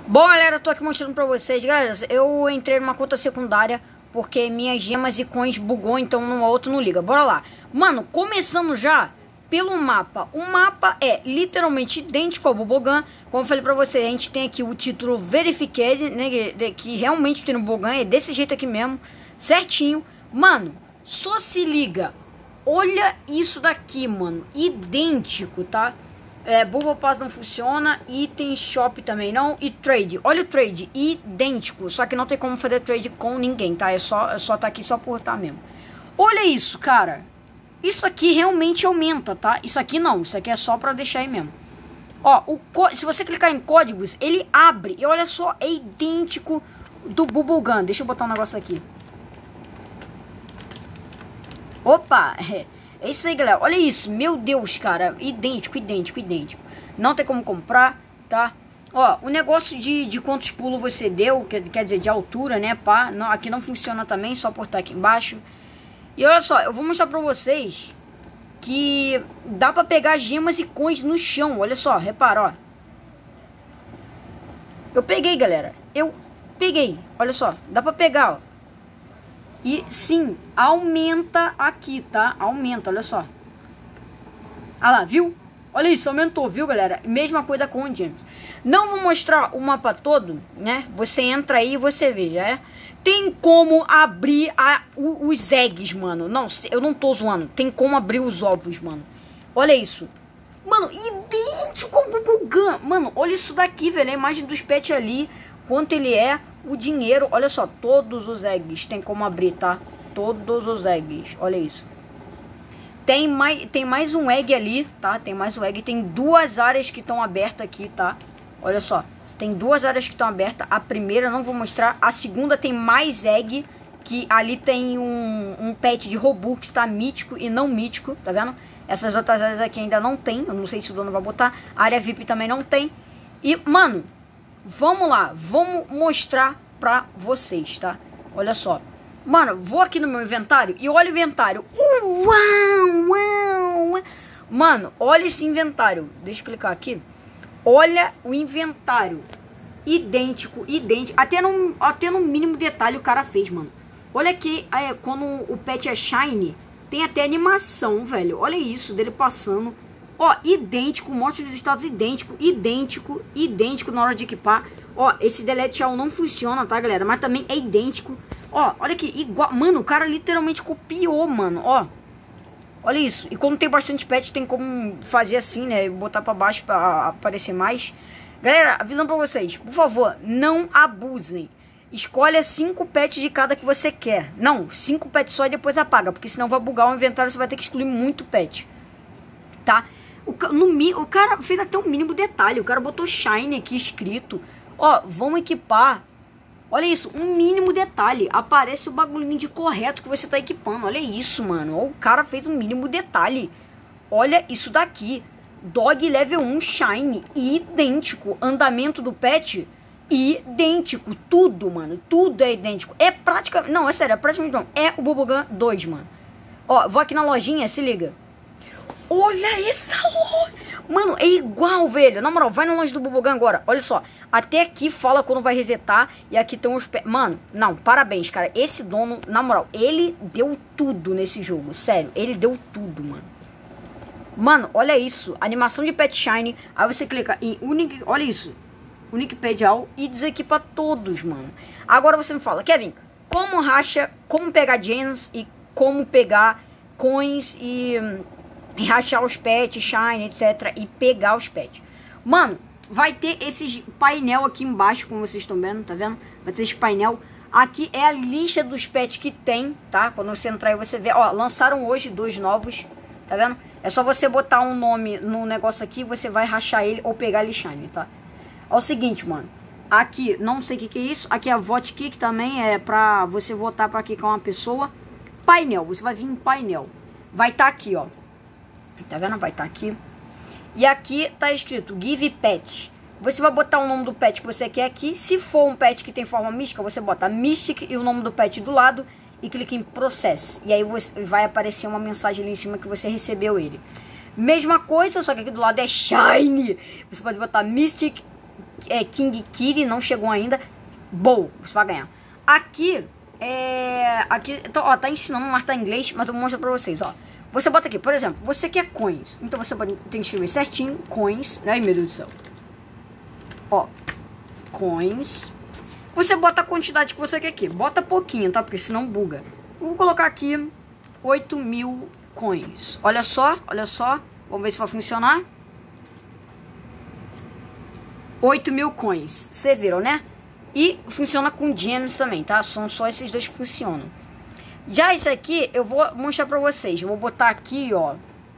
Bom, galera, eu tô aqui mostrando pra vocês, galera, eu entrei numa conta secundária porque minhas gemas e coins bugou, então no outro não liga. Bora lá. Mano, começando já pelo mapa. O mapa é literalmente idêntico ao Bubblegum. Como eu falei pra vocês, a gente tem aqui o título Verified, né, que realmente tem no Bubblegum, é desse jeito aqui mesmo, certinho. Mano, só se liga. Olha isso daqui, mano, idêntico, tá? Bubble Pass não funciona, item shop também não, e trade, olha o trade, idêntico, só que não tem como fazer trade com ninguém, tá? É só tá aqui só por tá mesmo. Olha isso, cara, isso aqui realmente aumenta, tá? Isso aqui não, isso aqui é só pra deixar aí mesmo. Ó, se você clicar em códigos, ele abre, e olha só, é idêntico do Bubblegum. Deixa eu botar um negócio aqui. Opa, é isso aí, galera. Olha isso. Meu Deus, cara. Idêntico, idêntico, idêntico. Não tem como comprar, tá? Ó, o negócio de quantos pulos você deu, quer dizer, de altura, né, pá. Não, aqui não funciona também, só por estar aqui embaixo. E olha só, eu vou mostrar pra vocês que dá pra pegar gemas e coins no chão. Olha só, repara, ó. Eu peguei, galera. Eu peguei. Olha só, dá pra pegar, ó. E sim, aumenta aqui, tá? Aumenta, olha só. Ah lá, viu? Olha isso, aumentou, viu, galera? Mesma coisa com o James. Não vou mostrar o mapa todo, né? Você entra aí e você vê, já é? Tem como abrir os eggs, mano. Não, eu não tô zoando. Tem como abrir os ovos, mano. Olha isso. Mano, idêntico ao Bubblegum. Mano, olha isso daqui, velho. A imagem dos pets ali. Quanto ele é. O dinheiro, olha só, todos os eggs tem como abrir, tá? Todos os eggs, olha isso. Tem mais um egg ali, tá? Tem mais um egg, tem duas áreas que estão abertas aqui, tá? Olha só, tem duas áreas que estão abertas. A primeira não vou mostrar, a segunda tem mais egg, que ali tem um pet de Robux, tá? Mítico e não mítico, tá vendo? Essas outras áreas aqui ainda não tem, eu não sei se o dono vai botar. A área VIP também não tem. E, mano, vamos lá, vamos mostrar pra vocês, tá? Olha só. Mano, vou aqui no meu inventário e olha o inventário. Uau! Mano, olha esse inventário. Deixa eu clicar aqui. Olha o inventário. Idêntico, idêntico. Até no mínimo detalhe o cara fez, mano. Olha aqui, quando o pet é shiny, tem até animação, velho. Olha isso, dele passando. Ó, idêntico, mostra os estados idêntico, idêntico, idêntico na hora de equipar. Ó, esse delete all não funciona, tá, galera? Mas também é idêntico. Ó, olha aqui, igual. Mano, o cara literalmente copiou, mano, ó. Olha isso. E como tem bastante pet, tem como fazer assim, né? Botar pra baixo pra aparecer mais. Galera, avisando pra vocês, por favor, não abusem. Escolha 5 pets de cada que você quer. Não, 5 pets só e depois apaga, porque senão vai bugar o inventário, você vai ter que excluir muito pet. Tá? O cara fez até um mínimo detalhe. O cara botou shine aqui escrito. Ó, vamos equipar. Olha isso, um mínimo detalhe. Aparece o bagulhinho de correto que você tá equipando. Olha isso, mano. O cara fez um mínimo detalhe. Olha isso daqui. Dog level 1 shine. Idêntico. Andamento do pet. Idêntico. Tudo, mano. Tudo é idêntico. É praticamente... Não, é sério. É praticamente não. É o Bubblegum 2, mano. Ó, vou aqui na lojinha. Se liga. Olha essa loja. Mano, é igual, velho. Na moral, vai na loja do Bubblegum agora. Olha só. Até aqui fala quando vai resetar. E aqui tem os... Mano, não, parabéns, cara. Esse dono, na moral, ele deu tudo nesse jogo. Sério, ele deu tudo, mano. Mano, olha isso. Animação de pet shine. Aí você clica em Unique... Olha isso. Unique pet all. E desequipa todos, mano. Agora você me fala, Kevin, como racha, como pegar gems e como pegar coins e rachar os pets, shine, etc. E pegar os pets. Mano, vai ter esse painel aqui embaixo, como vocês estão vendo, tá vendo? Vai ter esse painel. Aqui é a lista dos pets que tem, tá? Quando você entrar aí você vê, ó, lançaram hoje 2 novos, tá vendo? É só você botar um nome no negócio aqui, você vai rachar ele ou pegar ele shine, tá? É o seguinte, mano. Aqui, não sei o que é isso. Aqui é a Vote Kick também, é pra você votar pra quicar uma pessoa. Painel, você vai vir em painel. Vai estar aqui, ó. Tá vendo? Vai estar aqui. E aqui tá escrito Give Pet. Você vai botar o nome do pet que você quer aqui. Se for um pet que tem forma mística, você bota Mystic e o nome do pet do lado e clica em Process. E aí vai aparecer uma mensagem ali em cima que você recebeu ele. Mesma coisa, só que aqui do lado é Shine. Você pode botar Mystic King Kitty, não chegou ainda. Boa, você vai ganhar. Aqui, então, ó, tá ensinando a marcar inglês, mas eu vou mostrar pra vocês, ó. Você bota aqui, por exemplo, você quer coins. Então você tem que escrever certinho, coins. Ai, meu Deus do céu. Ó, coins. Você bota a quantidade que você quer aqui. Bota pouquinho, tá? Porque senão buga. Vou colocar aqui 8.000 coins. Olha só, olha só. Vamos ver se vai funcionar. 8.000 coins. Vocês viram, né? E funciona com gems também, tá? São só esses dois que funcionam. Já esse aqui, eu vou mostrar pra vocês. Eu vou botar aqui, ó.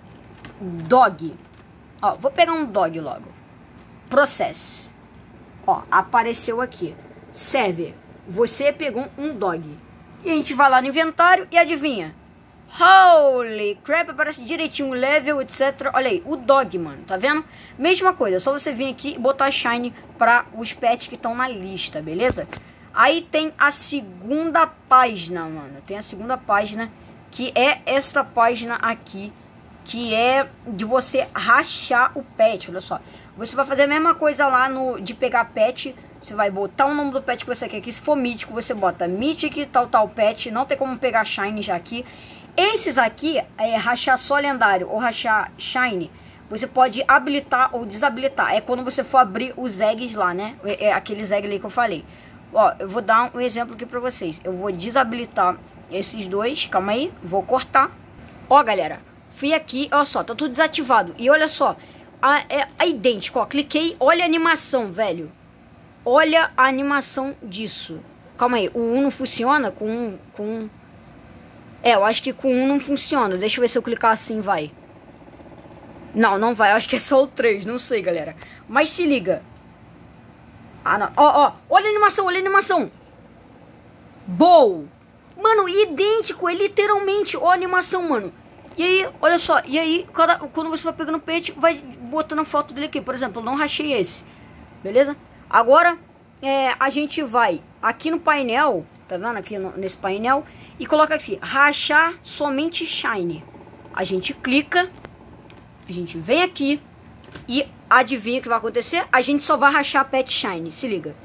Dog. Ó, vou pegar um dog logo. Process. Ó, apareceu aqui. Server. Você pegou um dog. E a gente vai lá no inventário e adivinha? Holy crap, aparece direitinho o level, etc. Olha aí, o dog, mano, tá vendo? Mesma coisa, só você vir aqui e botar shine para os pets que estão na lista, beleza? Aí tem a segunda página, mano. Tem a segunda página, que é esta página aqui, que é de você rachar o pet, olha só. Você vai fazer a mesma coisa lá de pegar pet. Você vai botar o nome do pet que você quer aqui. Se for mítico, você bota Mythic, tal pet. Não tem como pegar shine já aqui. Esses aqui, rachar só lendário ou rachar shine, você pode habilitar ou desabilitar. É quando você for abrir os eggs lá, né? É aqueles eggs ali que eu falei. Ó, eu vou dar um exemplo aqui pra vocês. Eu vou desabilitar esses dois. Calma aí, vou cortar. Ó, galera, fui aqui, olha só, tá tudo desativado. E olha só, é idêntico, ó. Cliquei, olha a animação, velho. Olha a animação disso. Calma aí, o 1 não funciona com... eu acho que com 1 não funciona. Deixa eu ver se eu clicar assim, vai. Não, não vai. Eu acho que é só o 3. Não sei, galera. Mas se liga. Ah, não. Ó, ó. Olha a animação, olha a animação. Bow. Mano, idêntico. É literalmente. Ó a animação, mano. E aí, olha só. E aí, quando você vai pegando o pet, vai botando a foto dele aqui. Por exemplo, eu não rachei esse. Beleza? Agora, a gente vai aqui no painel. Tá vendo? Aqui nesse painel. E coloca aqui, rachar somente shine. A gente clica, a gente vem aqui e adivinha o que vai acontecer? A gente só vai rachar pet shine, se liga.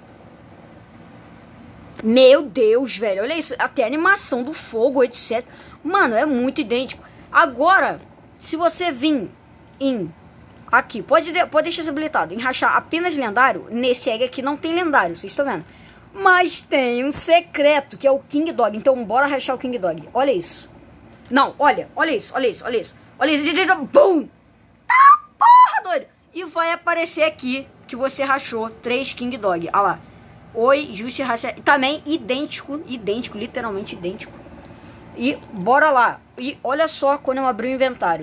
Meu Deus, velho, olha isso, até a animação do fogo, etc. Mano, é muito idêntico. Agora, se você vir em... Aqui, pode deixar isso habilitado. Em rachar apenas lendário, nesse egg aqui não tem lendário, vocês estão vendo? Mas tem um secreto, que é o King Dog. Então bora rachar o King Dog. Olha isso. Não, olha isso, olha isso, olha isso. Olha isso, BUM! Tá porra, doido! E vai aparecer aqui que você rachou 3 King Dog. Olha lá. Oi, Just Racha. Também idêntico, literalmente idêntico. E bora lá. E olha só quando eu abri o inventário.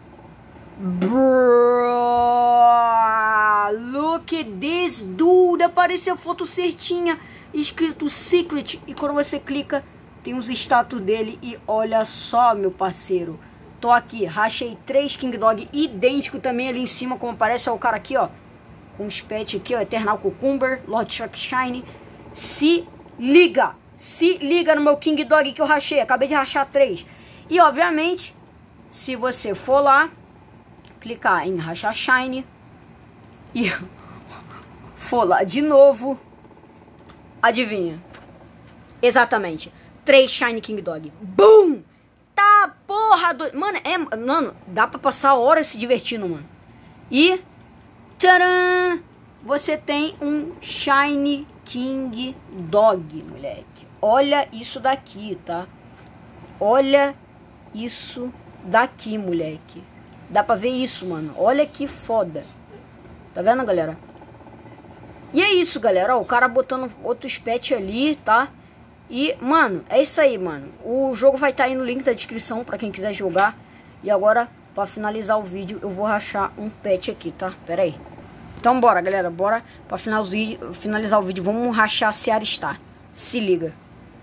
Look at this dude. Apareceu a foto certinha, escrito secret. E quando você clica, tem os status dele. E olha só, meu parceiro, tô aqui, rachei 3 King Dog idêntico também ali em cima, como aparece. Ó, o cara aqui, ó, com os pets aqui, ó, Eternal Cucumber, Lord Shark Shine. Se liga no meu King Dog que eu rachei. Acabei de rachar 3. E obviamente, se você for lá, clicar em rachar shine e for lá de novo, adivinha? Exatamente, 3 shiny King Dog. BUM! Tá porra do... Mano, dá pra passar horas se divertindo, mano. E tcharam! Você tem um shiny King Dog, moleque. Olha isso daqui, tá? Olha isso daqui, moleque. Dá pra ver isso, mano. Olha que foda. Tá vendo, galera? E é isso, galera. Ó, o cara botando outros pets ali, tá? E, mano, é isso aí, mano. O jogo vai estar aí no link da descrição pra quem quiser jogar. E agora, pra finalizar o vídeo, eu vou rachar um pet aqui, tá? Pera aí. Então, bora, galera. Bora pra finalizar o vídeo. Vamos rachar a Seara Star. Se liga.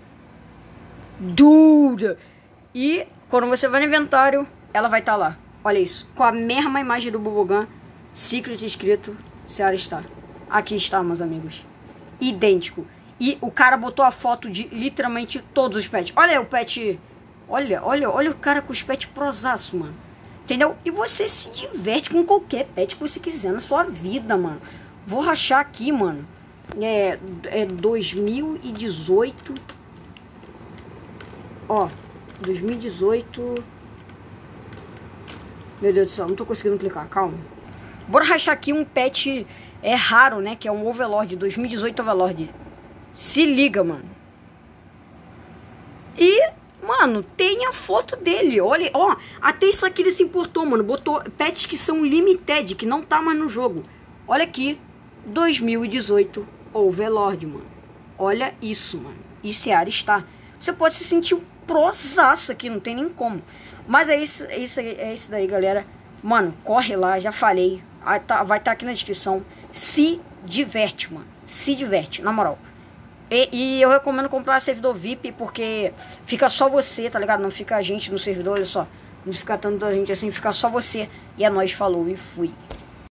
Dude! E quando você vai no inventário, ela vai estar lá. Olha isso, com a mesma imagem do Bubblegum, Secret escrito Seara Star. Aqui está, meus amigos. Idêntico. E o cara botou a foto de literalmente todos os pets. Olha aí o pet. Olha o cara com os pets prosaço, mano. Entendeu? E você se diverte com qualquer pet que você quiser na sua vida, mano. Vou rachar aqui, mano. É 2018. Ó, 2018. Meu Deus do céu, não tô conseguindo clicar, calma. Bora rachar aqui um pet raro, né? Que é um Overlord, 2018 Overlord. Se liga, mano. E, mano, tem a foto dele. Olha, ó, até isso aqui ele se importou, mano. Botou pets que são limited, que não tá mais no jogo. Olha aqui, 2018 Overlord, mano. Olha isso, mano. Isso é Alistar. Você pode se sentir um prozaço aqui, não tem nem como. Mas é isso daí, galera. Mano, corre lá, já falei. Vai estar aqui na descrição. Se diverte, mano. Se diverte, na moral. E eu recomendo comprar servidor VIP, porque fica só você, tá ligado? Não fica a gente no servidor, olha só. Não fica tanta gente assim, fica só você. E é nóis, falou e fui.